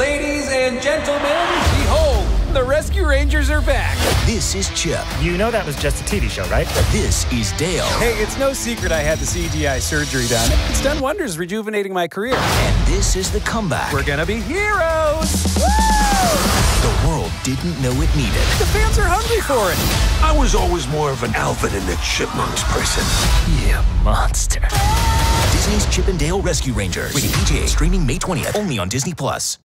Ladies and gentlemen, behold, the Rescue Rangers are back. This is Chip. You know that was just a TV show, right? This is Dale. Hey, it's no secret I had the CGI surgery done. It's done wonders rejuvenating my career. And this is The Comeback. We're gonna be heroes! Woo! The world didn't know it needed. The fans are hungry for it. I was always more of an Alvin and the Chipmunks person. You monster. Disney's Chip and Dale Rescue Rangers. Rated PG, streaming May 20th, only on Disney+.